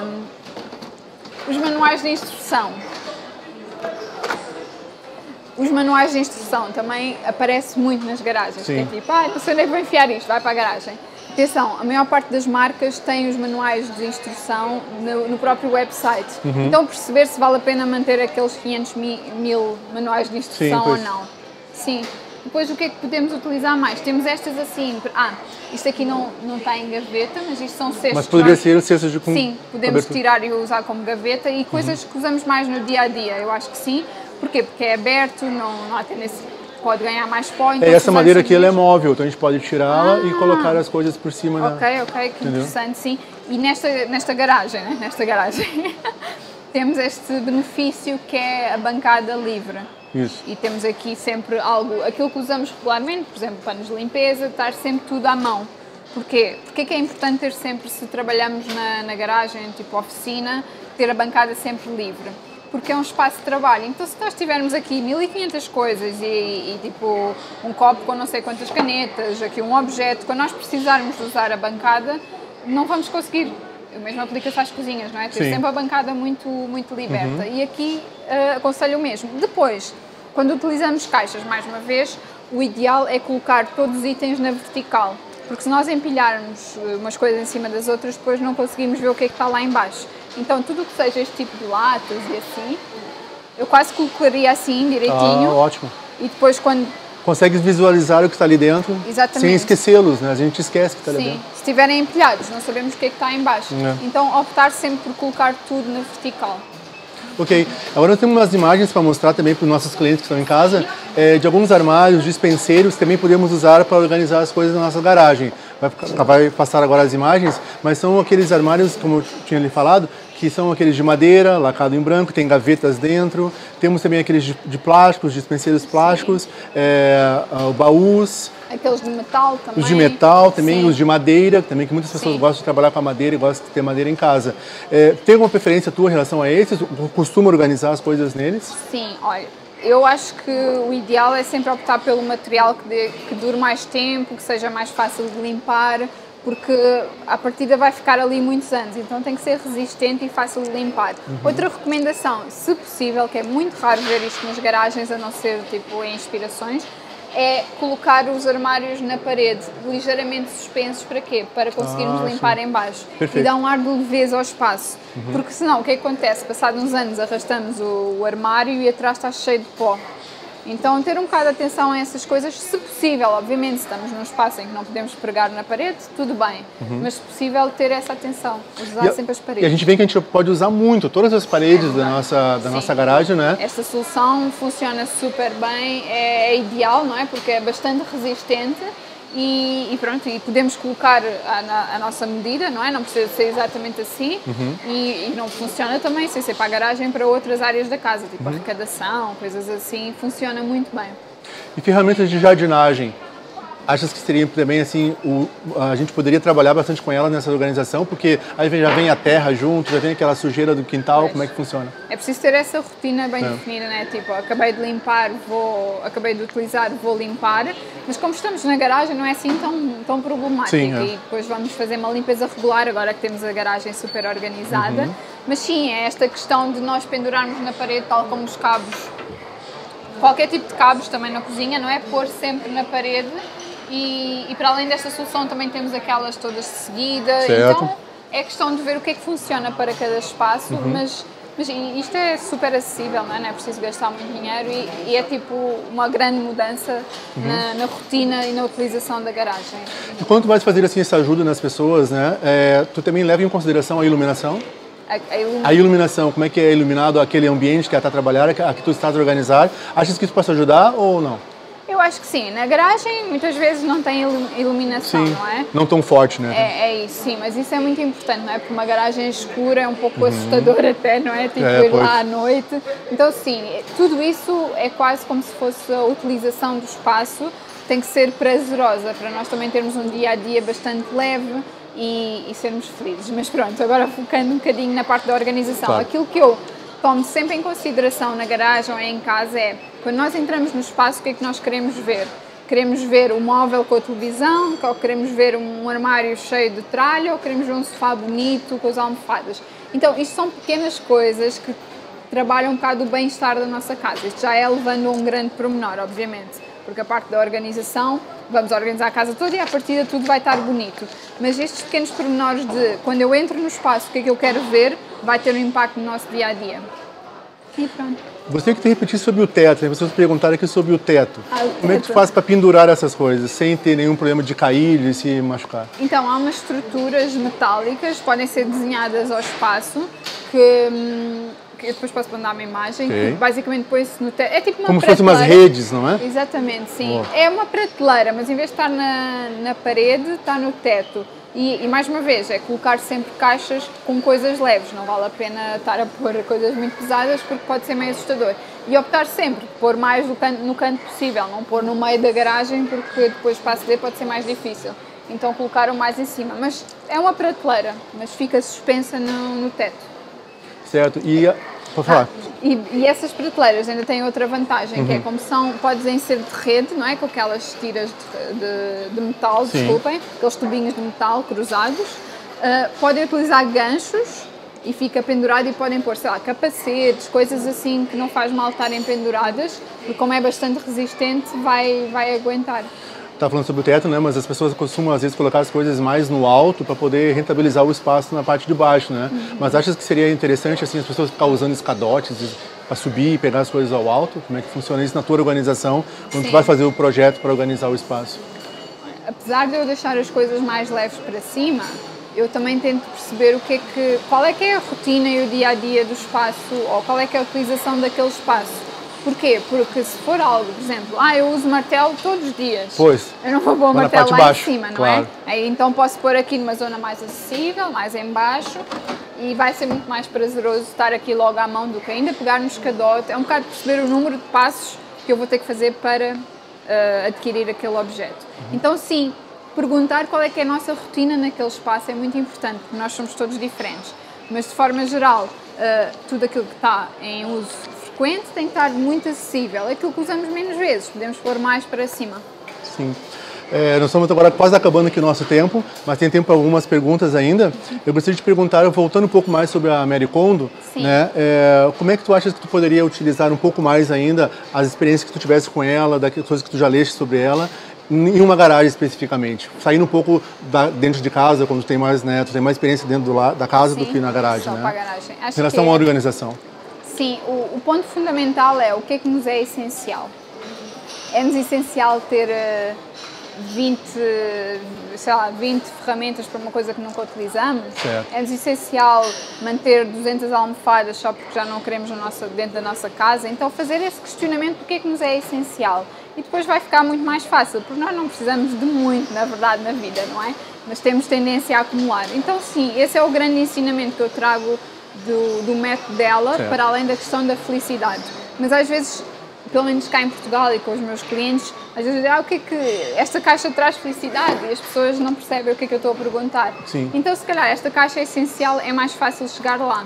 Os manuais de instrução. Os manuais de instrução também aparecem muito nas garagens. Sim. Que é tipo, não sei onde é que vou enfiar isto, vai para a garagem. Atenção, a maior parte das marcas tem os manuais de instrução no próprio website. Então perceber se vale a pena manter aqueles 500 mil manuais de instrução. Sim, ou não. Sim. Depois, o que é que podemos utilizar mais? Temos estas assim, isto aqui não está em gaveta, mas isto são cestos.
Mas poderia ser cestos de...
Sim, podemos tirar e usar como gaveta e coisas que usamos mais no dia a dia, eu acho que sim. Porquê? Porque é aberto, não há tendência pode ganhar mais pó. Então
Essa madeira aqui ela é móvel, então a gente pode tirá-la e colocar as coisas por cima.
Ok, que interessante, sim. E nesta garagem, né? Temos este benefício que é a bancada livre.
Isso.
E temos aqui sempre aquilo que usamos regularmente, por exemplo, panos de limpeza, estar sempre tudo à mão. Porquê? Porque é que é importante ter sempre, se trabalhamos na garagem, tipo oficina, ter a bancada sempre livre? Porque é um espaço de trabalho. Então, se nós tivermos aqui 1500 coisas e tipo um copo com não sei quantas canetas, aqui um objeto, quando nós precisarmos de usar a bancada, não vamos conseguir. O mesmo aplica-se às cozinhas, não é? Ter sempre a bancada muito liberta. E aqui aconselho o mesmo. Depois, quando utilizamos caixas, mais uma vez, o ideal é colocar todos os itens na vertical. Porque se nós empilharmos umas coisas em cima das outras, depois não conseguimos ver o que é que está lá em baixo. Então, tudo o que seja este tipo de latas e assim, eu quase colocaria assim, direitinho.
Ótimo.
E depois quando...
Consegues visualizar o que está ali dentro.
Exatamente.
Sem esquecê-los, né? A gente esquece que está ali dentro.
Sim, se estiverem empilhados, não sabemos o que é que está em baixo. Então, optar sempre por colocar tudo na vertical.
Ok, agora nós temos umas imagens para mostrar também para os nossos clientes que estão em casa, de alguns armários, dispenseiros que também podemos usar para organizar as coisas na nossa garagem. Vai passar agora as imagens, mas são aqueles armários, como eu tinha lhe falado, que são aqueles de madeira, lacado em branco, tem gavetas dentro. Temos também aqueles de plásticos, dispenseiros plásticos, baús.
Aqueles de metal também.
Os de metal também, os de madeira, também que muitas pessoas gostam de trabalhar com a madeira e gostam de ter madeira em casa. Tem alguma preferência tua em relação a esses? Costuma organizar as coisas neles?
Sim, olha, eu acho que o ideal é sempre optar pelo material que dure mais tempo, que seja mais fácil de limpar, porque a partida vai ficar ali muitos anos, então tem que ser resistente e fácil de limpar. Outra recomendação, se possível, que é muito raro ver isto nas garagens, a não ser tipo em inspirações, é colocar os armários na parede, ligeiramente suspensos. Para quê? Para conseguirmos limpar em baixo.
Perfeito.
E dar um ar de leveza ao espaço. Porque senão, o que acontece? Passados uns anos arrastamos o armário e atrás está cheio de pó. Então, ter um bocado de atenção a essas coisas, se possível. Obviamente, se estamos num espaço em que não podemos pregar na parede, tudo bem. Mas, se possível, ter essa atenção. Usar sempre as paredes.
E a gente vê que a gente pode usar muito todas as paredes da nossa garagem, né?
Esta solução funciona super bem, é ideal, não é? Porque é bastante resistente. E pronto, e podemos colocar a nossa medida, não é? Não precisa ser exatamente assim. E não funciona também sem ser para a garagem, para outras áreas da casa, tipo arrecadação, coisas assim, funciona muito bem.
E ferramentas de jardinagem? Achas que seria também assim, a gente poderia trabalhar bastante com ela nessa organização, porque aí já vem a terra junto, já vem aquela sujeira do quintal, como é que funciona?
É preciso ter essa rotina bem definida, né? Tipo, acabei de limpar, acabei de utilizar, vou limpar, mas como estamos na garagem não é assim tão problemático.
Sim,
e depois vamos fazer uma limpeza regular, agora que temos a garagem super organizada. Mas sim, é esta questão de nós pendurarmos na parede, tal como os cabos, qualquer tipo de cabos também na cozinha, não é? Pôr sempre na parede. E para além desta solução também temos aquelas todas de seguida, então é questão de ver o que é que funciona para cada espaço, mas isto é super acessível, não é preciso gastar muito dinheiro e é tipo uma grande mudança na rotina e na utilização da garagem.
E quando tu vais fazer assim essa ajuda nas pessoas, né, tu também leva em consideração a iluminação? A iluminação, como é que é iluminado aquele ambiente que ela está trabalhando, que tu estás a organizar, achas que isso pode ajudar ou não?
Eu acho que sim. Na garagem, muitas vezes não tem iluminação, não é?
Não tão forte, né?
É isso, sim. Mas isso é muito importante, não é? Porque uma garagem escura é um pouco assustador até, não é? Tipo, ir lá à noite. Então, sim, tudo isso é quase como se fosse a utilização do espaço. Tem que ser prazerosa, para nós também termos um dia-a-dia bastante leve e sermos felizes. Mas pronto, agora focando um bocadinho na parte da organização.
Claro.
Aquilo que eu tomo sempre em consideração na garagem ou em casa é, quando nós entramos no espaço, o que é que nós queremos ver? Queremos ver o móvel com a televisão, ou queremos ver um armário cheio de tralha, ou queremos ver um sofá bonito com as almofadas. Então, isto são pequenas coisas que trabalham um bocado o bem-estar da nossa casa. Isto já é levando a um grande pormenor, obviamente, porque a parte da organização, vamos organizar a casa toda e à partida tudo vai estar bonito. Mas estes pequenos pormenores de, quando eu entro no espaço, o que é que eu quero ver, vai ter um impacto no nosso dia-a-dia. E pronto.
Gostaria que tu repetisse sobre o teto. As pessoas perguntaram aqui sobre o teto.
O teto.
Como é que tu faz para pendurar essas coisas, sem ter nenhum problema de cair, de se machucar?
Então, há umas estruturas metálicas, podem ser desenhadas ao espaço, que que eu depois posso mandar uma imagem,
Ok.
que basicamente põe-se no teto. É tipo uma
Como se fossem umas
prateleira.
redes, não é?
Exatamente, sim.
Boa.
É uma prateleira, mas em vez de estar na parede, está no teto. E mais uma vez, é colocar sempre caixas com coisas leves, não vale a pena estar a pôr coisas muito pesadas porque pode ser meio assustador. E optar sempre por pôr mais no canto possível, não pôr no meio da garagem porque depois para aceder pode ser mais difícil. Então colocar o mais em cima. Mas é uma prateleira, mas fica suspensa no teto.
Certo. E pode falar.
E essas prateleiras ainda têm outra vantagem, que é como podem ser de rede, não é? Com aquelas tiras de metal,
Sim.
desculpem, aqueles tubinhos de metal cruzados. Podem utilizar ganchos e fica pendurado e podem pôr, sei lá, capacetes, coisas assim que não faz mal estarem penduradas, porque como é bastante resistente, vai aguentar.
Tá falando sobre o teto, né? Mas as pessoas costumam às vezes colocar as coisas mais no alto para poder rentabilizar o espaço na parte de baixo, né? Mas achas que seria interessante assim as pessoas ficar usando escadotes para subir e pegar as coisas ao alto? Como é que funciona isso na tua organização quando tu
Sim.
vai fazer o projeto para organizar o espaço?
Apesar de eu deixar as coisas mais leves para cima, eu também tento perceber qual é que é a rotina e o dia-a-dia do espaço, ou qual é que é a utilização daquele espaço. Porquê? Porque se for algo, por exemplo, eu uso martelo todos os dias.
Pois.
Eu não vou pôr o
Mas na
martelo
parte
lá
de baixo,
em cima, não
claro.
é? Aí então posso pôr aqui numa zona mais acessível, mais em baixo, e vai ser muito mais prazeroso estar aqui logo à mão do que ainda pegar no escadote. É um bocado perceber o número de passos que eu vou ter que fazer para adquirir aquele objeto. Então sim, perguntar qual é que é a nossa rotina naquele espaço é muito importante, porque nós somos todos diferentes. Mas de forma geral, tudo aquilo que está em uso frequente tem que estar muito acessível. Aquilo que usamos menos vezes, podemos pôr mais para cima.
Sim. Nós estamos agora quase acabando aqui o nosso tempo, mas tem tempo para algumas perguntas ainda. Eu gostaria de te perguntar, voltando um pouco mais sobre a Marie Kondo,
Sim.
né? Como é que tu achas que tu poderia utilizar um pouco mais ainda as experiências que tu tivesse com ela, das coisas que tu já leste sobre ela, em uma garagem especificamente? Saindo um pouco dentro de casa, quando tu tem mais experiência dentro da casa do que na garagem,
só
né?
para a garagem.
Em relação à organização.
Sim, o ponto fundamental é o que é que nos é essencial. É-nos essencial ter 20 ferramentas para uma coisa que nunca utilizamos.
Certo.
É-nos essencial manter 200 almofadas só porque já não queremos dentro da nossa casa. Então fazer esse questionamento do que é que nos é essencial. E depois vai ficar muito mais fácil, porque nós não precisamos de muito, na verdade, na vida, não é? Mas temos tendência a acumular. Então sim, esse é o grande ensinamento que eu trago do método dela,
certo,
para além da questão da felicidade. Mas às vezes, pelo menos cá em Portugal e com os meus clientes, às vezes dizem, o que é que esta caixa traz felicidade? E as pessoas não percebem o que é que eu estou a perguntar.
Sim.
Então se calhar esta caixa é essencial, é mais fácil chegar lá.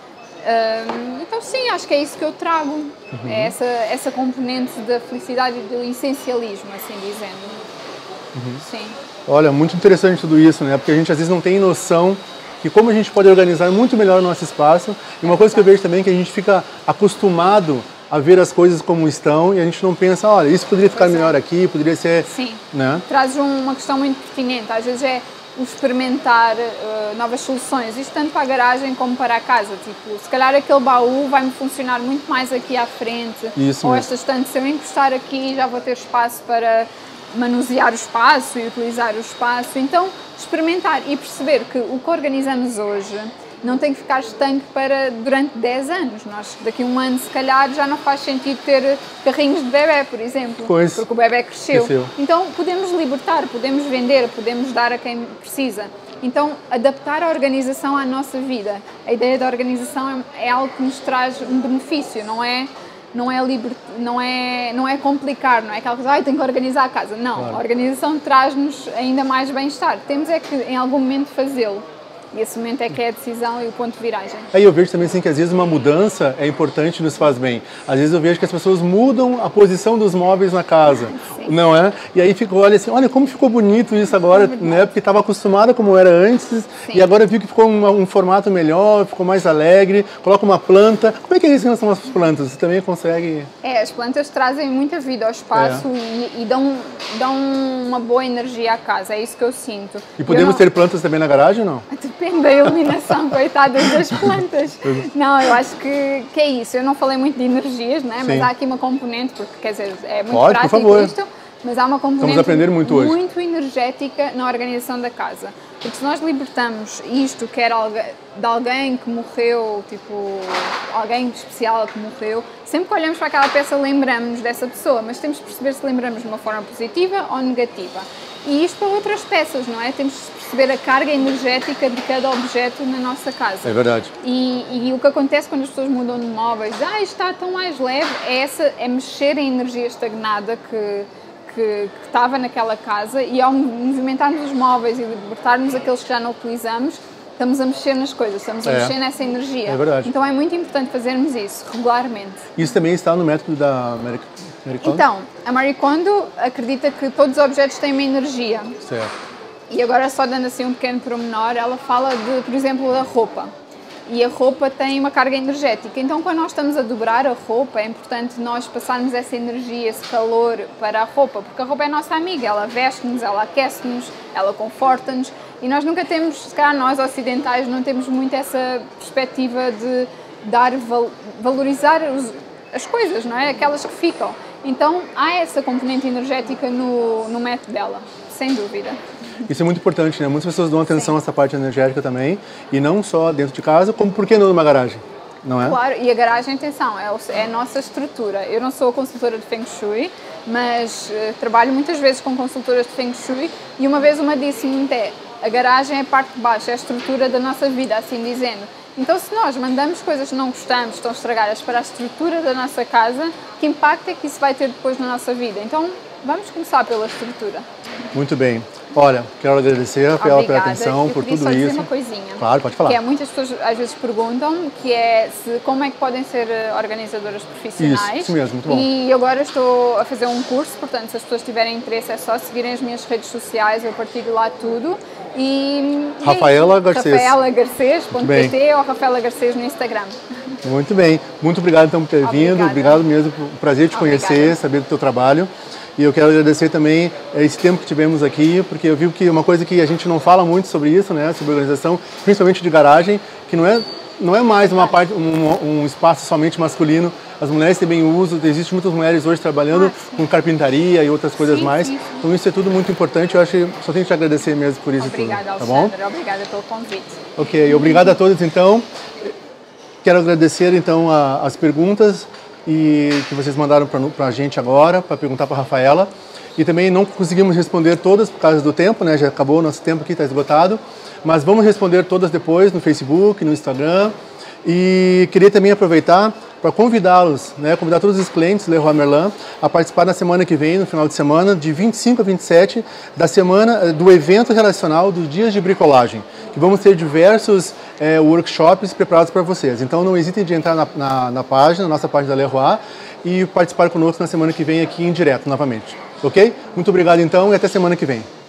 Então sim, acho que é isso que eu trago, é essa componente da felicidade e do essencialismo, assim dizendo. Sim.
Olha, muito interessante tudo isso, né? Porque a gente às vezes não tem noção que como a gente pode organizar muito melhor o nosso espaço. E uma coisa que eu vejo também é que a gente fica acostumado a ver as coisas como estão e a gente não pensa, olha, isso poderia ficar melhor aqui, poderia ser...
Sim,
né?
Traz uma questão muito pertinente, às vezes é o experimentar novas soluções, isto tanto para a garagem como para a casa, tipo, se calhar aquele baú vai-me funcionar muito mais aqui à frente,
Isso
ou
mesmo.
esta estante, se eu encostar aqui já vou ter espaço para manusear o espaço e utilizar o espaço, então experimentar e perceber que o que organizamos hoje não tem que ficar estanque durante 10 anos. Nós, daqui a um ano, se calhar, já não faz sentido ter carrinhos de bebê, por exemplo,
Pois.
porque o bebê cresceu.
Cresceu.
Então, podemos libertar, podemos vender, podemos dar a quem precisa. Então, adaptar a organização à nossa vida. A ideia da organização é algo que nos traz um benefício, não é complicar, não é aquela coisa, tenho que organizar a casa. Não,
Claro.
A organização traz-nos ainda mais bem-estar. Temos é que, em algum momento, fazê-lo. E esse momento é que é a decisão e o ponto de viragem.
Aí eu vejo também assim, que às vezes uma mudança é importante e nos faz bem. Às vezes eu vejo que as pessoas mudam a posição dos móveis na casa,
Sim.
não é? E aí olha assim, olha como ficou bonito isso agora, né? Porque estava acostumada como era antes.
Sim.
E agora viu que ficou um formato melhor, ficou mais alegre, coloca uma planta. Como é que é isso em relação às plantas? Você também consegue...
As plantas trazem muita vida ao espaço e dão uma boa energia à casa, é isso que eu sinto.
E podemos ter plantas também na garagem ou não?
Depende da iluminação, coitadas das plantas. Não, eu acho que é isso. Eu não falei muito de energias, né? Mas
Sim.
há aqui uma componente, porque quer dizer, é muito
Pode, por
prático
favor.
isto, mas há uma componente
Estamos a aprender muito hoje.
muito energética na organização da casa. Porque se nós libertamos isto, quer de alguém que morreu, tipo, alguém especial que morreu, sempre que olhamos para aquela peça lembramos dessa pessoa, mas temos de perceber se lembramos de uma forma positiva ou negativa. E isto para outras peças, não é? Temos de perceber a carga energética de cada objeto na nossa casa.
É verdade.
E o que acontece quando as pessoas mudam de móveis, isto está tão mais leve, é mexer em energia estagnada que estava naquela casa, e ao movimentarmos os móveis e libertarmos aqueles que já não utilizamos, estamos a mexer nas coisas, estamos a mexer nessa energia.
É verdade.
Então é muito importante fazermos isso regularmente.
Isso também está no método da Marie Kondo?
Então, a Marie Kondo acredita que todos os objetos têm uma energia.
Certo.
E agora, só dando assim um pequeno pormenor, ela fala de, por exemplo, da roupa. E a roupa tem uma carga energética. Então, quando nós estamos a dobrar a roupa, é importante nós passarmos essa energia, esse calor para a roupa, porque a roupa é a nossa amiga, ela veste-nos, ela aquece-nos, ela conforta-nos, e nós nunca temos, se calhar nós ocidentais, não temos muito essa perspectiva de valorizar as coisas, não é? Aquelas que ficam. Então, há essa componente energética no método dela, sem dúvida.
Isso é muito importante, né? Muitas pessoas dão atenção a essa parte energética também, e não só dentro de casa, como por que não numa garagem, não é?
Claro, e a garagem, atenção, é a nossa estrutura. Eu não sou consultora de Feng Shui, mas trabalho muitas vezes com consultoras de Feng Shui, e uma vez uma disse-me a garagem é a parte de baixo, é a estrutura da nossa vida, assim dizendo. Então, se nós mandamos coisas que não gostamos, estão estragadas para a estrutura da nossa casa, que impacto é que isso vai ter depois na nossa vida? Então, vamos começar pela estrutura.
Muito bem. Olha, quero agradecer, Rafaela, pela atenção, por tudo isso.
Eu dizer uma coisinha.
Claro, pode falar.
Que muitas pessoas às vezes perguntam, que é como é que podem ser organizadoras profissionais.
Isso mesmo, muito bom.
E agora estou a fazer um curso, portanto, se as pessoas tiverem interesse é só seguirem as minhas redes sociais, eu partilho lá tudo.
Rafaela Garcês.
RafaelaGarcês.pt ou Rafaela Garcês no Instagram.
Muito bem. Muito obrigado então por ter vindo. Obrigado mesmo, por prazer te conhecer, saber do teu trabalho. E eu quero agradecer também esse tempo que tivemos aqui, porque eu vi que uma coisa que a gente não fala muito sobre isso, né, sobre organização, principalmente de garagem, que não é mais uma parte, um espaço somente masculino. As mulheres também usam, existem muitas mulheres hoje trabalhando com carpintaria e outras coisas mais. Sim. Então isso é tudo muito importante, eu acho que só tenho que te agradecer mesmo por isso.
Obrigada,
tudo, tá bom?
Obrigada pelo convite.
Ok, obrigado a todos então. Quero agradecer então as perguntas que vocês mandaram para a gente agora, para perguntar para a Rafaela. E também não conseguimos responder todas por causa do tempo, né? Já acabou o nosso tempo aqui, está esgotado. Mas vamos responder todas depois no Facebook, no Instagram. E queria também aproveitar para convidá-los, né? Convidar todos os clientes Leroy Merlin a participar na semana que vem, no final de semana, de 25 a 27, do evento relacional dos Dias de Bricolagem, que vamos ter diversos workshops preparados para vocês. Então não hesitem de entrar na nossa página da Leroy, e participar conosco na semana que vem aqui em direto novamente. Ok? Muito obrigado então e até semana que vem.